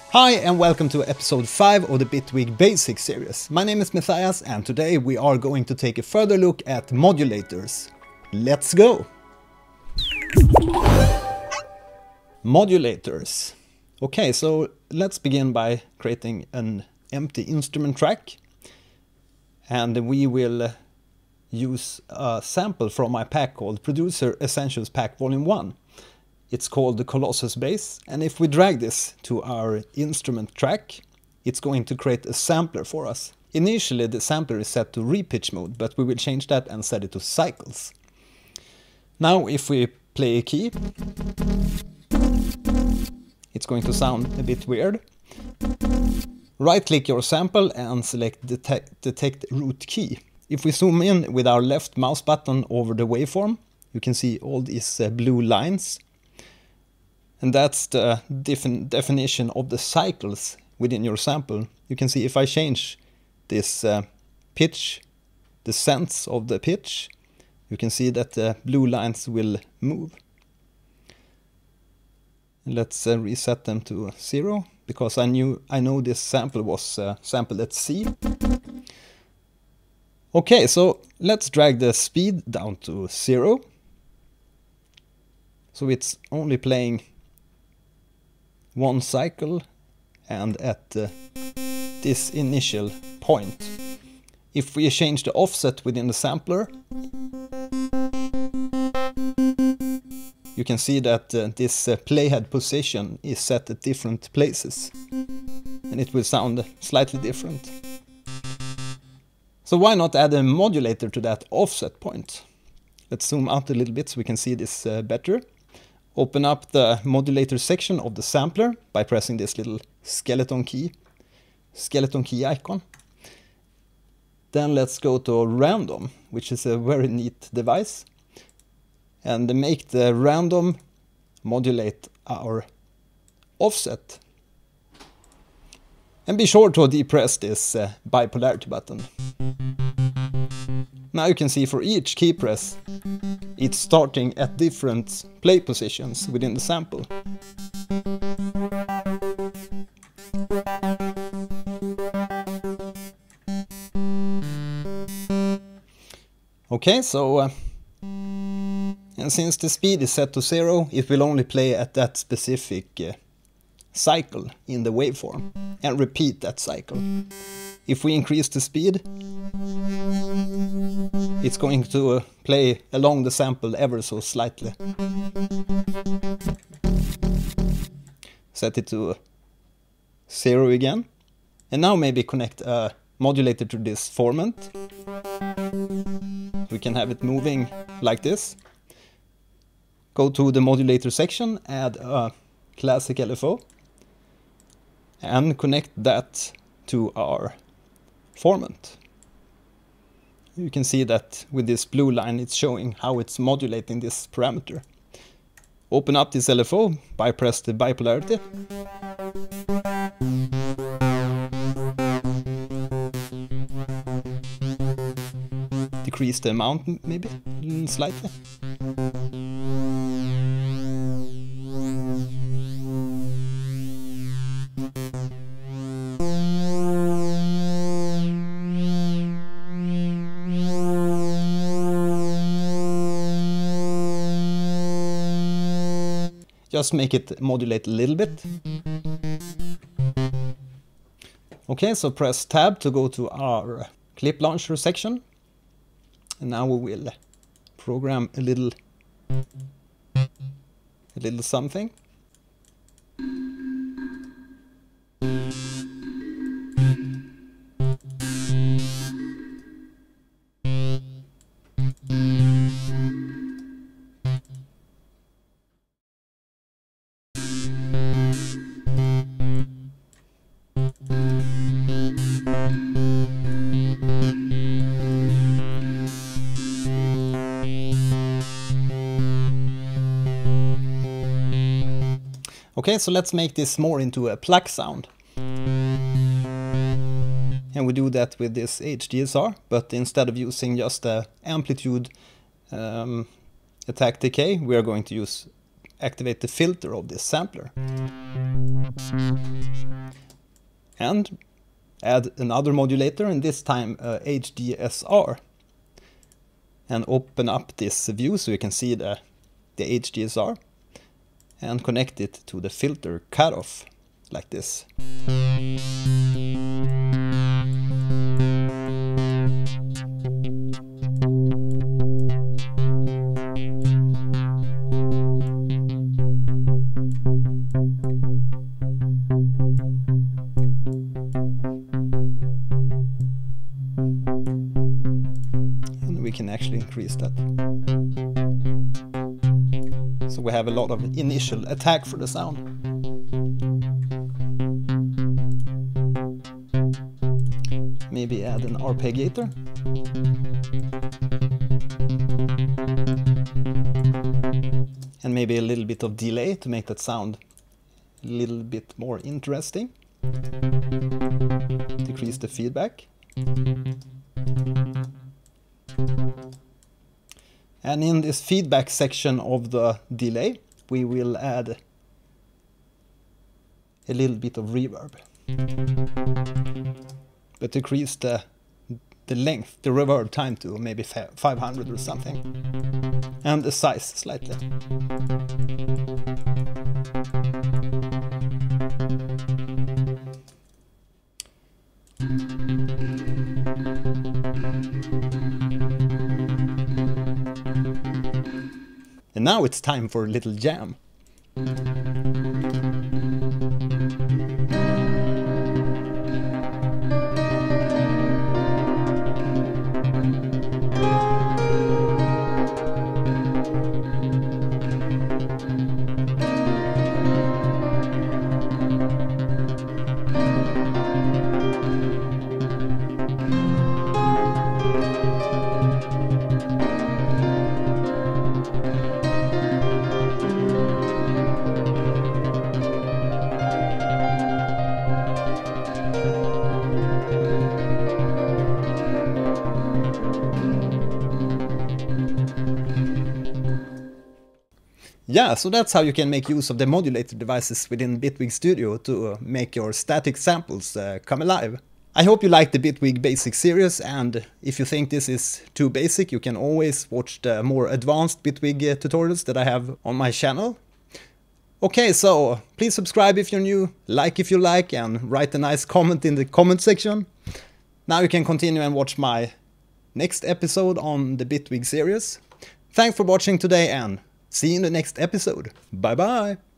Hi and welcome to episode 5 of the Bitwig Basic series. My name is Mattias and today we are going to take a further look at modulators. Let's go! Modulators. Okay, so let's begin by creating an empty instrument track. And we will use a sample from my pack called Producer Essentials Pack Volume 1. It's called the Colossus Bass, and if we drag this to our instrument track, it's going to create a sampler for us. Initially the sampler is set to repitch mode, but we will change that and set it to cycles. Now if we play a key, it's going to sound a bit weird. Right click your sample and select detect root key. If we zoom in with our left mouse button over the waveform, you can see all these blue lines. And that's the definition of the cycles within your sample. You can see if I change this pitch, the sense of the pitch, you can see that the blue lines will move. And let's reset them to 0, because I know this sample was sampled at C. Okay, so let's drag the speed down to 0. So it's only playing one cycle and at this initial point. If we change the offset within the sampler, you can see that this playhead position is set at different places and it will sound slightly different. So why not add a modulator to that offset point? Let's zoom out a little bit so we can see this better. Open up the modulator section of the sampler by pressing this little skeleton key icon. Then let's go to random, which is a very neat device, and make the random modulate our offset. And be sure to depress this bipolarity button. Now you can see for each key press, it's starting at different play positions within the sample. Okay, so and since the speed is set to 0, it will only play at that specific cycle in the waveform and repeat that cycle. If we increase the speed, it's going to play along the sample ever so slightly. Set it to 0 again. And now maybe connect a modulator to this formant. We can have it moving like this. Go to the modulator section, add a classic LFO, and connect that to our formant. You can see that with this blue line it's showing how it's modulating this parameter. Open up this LFO, bypass the bipolarity. Decrease the amount maybe slightly. Just make it modulate a little bit. Okay, so press tab to go to our clip launcher section. And now we will program a little something. Okay, so let's make this more into a pluck sound. And we do that with this HDSR, but instead of using just the amplitude attack decay, we are going to activate the filter of this sampler. and add another modulator, and this time HDSR, and open up this view so you can see the HDSR, and connect it to the filter cutoff like this. We can actually increase that. So we have a lot of initial attack for the sound. Maybe add an arpeggiator. And maybe a little bit of delay to make that sound a little bit more interesting. Decrease the feedback. And in this feedback section of the delay, we will add a little bit of reverb. But decrease the length, the reverb time to maybe 500 or something. And the size slightly. And now it's time for a little jam. Yeah, so that's how you can make use of the modulator devices within Bitwig Studio to make your static samples come alive. I hope you like the Bitwig Basic series, and if you think this is too basic, you can always watch the more advanced Bitwig tutorials that I have on my channel. Okay, so please subscribe if you're new, like if you like, and write a nice comment in the comment section. Now you can continue and watch my next episode on the Bitwig series. Thanks for watching today, and see you in the next episode. Bye bye!